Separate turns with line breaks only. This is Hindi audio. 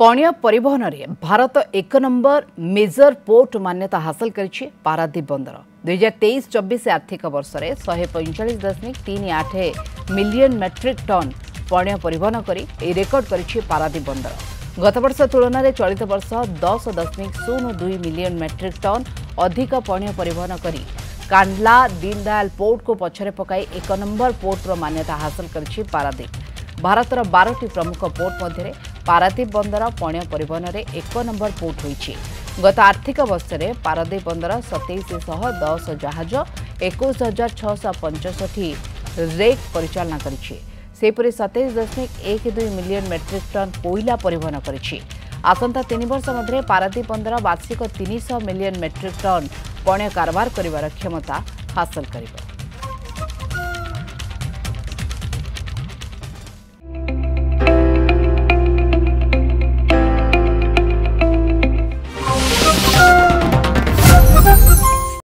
पणिया परिवहन में भारत एक नंबर मेजर पोर्ट मान्यता हासिल करिछि पारादीप बंदर 2023-24 आर्थिक वर्ष में 145.38 मिलियन मेट्रिक टन पणिया परिवहन करी रेकर्ड करिछि पारादीप बंदर। गत वर्ष तुलन में चलित वर्ष 10.02 मिलियन मेट्रिक टन अधिक पणिया परिवहन करी कांडला दीनदयाल पोर्ट को पछरे पकाई एक नंबर पोर्ट मान्यता हासिल करिछि पारादीप। भारतर 12टी प्रमुख पोर्ट मध्य पारादीप बंदर पणिया परिवहन में एक नंबर पोर्ट होइछि। गत आर्थिक वर्ष में पारादीप बंदर 2710 जहाज 21,665 रेक परिचालना करिछि। सेपरि 27.12 मिलियन मेट्रिक टन कोयला परिवहन करिछि। आसंता 3 वर्ष मध्य पारादीप बंदर वार्षिक 300 मिलियन मेट्रिक टन पणिया कारबार करिवार क्षमता हासिल करिବ।